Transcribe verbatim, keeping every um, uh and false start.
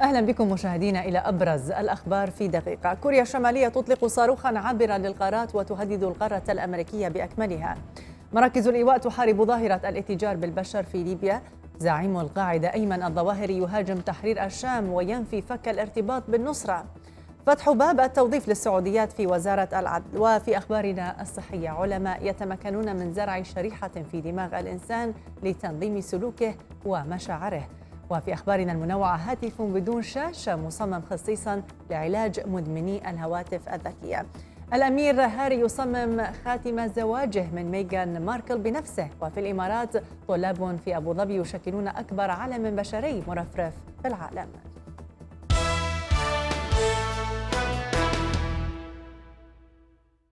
أهلا بكم مشاهدينا إلى أبرز الأخبار في دقيقة. كوريا الشمالية تطلق صاروخا عابرا للقارات وتهدد القارة الأمريكية بأكملها. مراكز الإيواء تحارب ظاهرة الاتجار بالبشر في ليبيا. زعيم القاعدة أيمن الظواهري يهاجم تحرير الشام وينفي فك الارتباط بالنصرة. فتح باب التوظيف للسعوديات في وزارة العدل. وفي أخبارنا الصحية، علماء يتمكنون من زرع شريحة في دماغ الإنسان لتنظيم سلوكه ومشاعره. وفي أخبارنا المنوعة، هاتف بدون شاشة مصمم خصيصا لعلاج مدمني الهواتف الذكية. الأمير هاري يصمم خاتم زواجه من ميغان ماركل بنفسه. وفي الإمارات، طلاب في أبو ظبي يشكلون أكبر علم بشري مرفرف في العالم.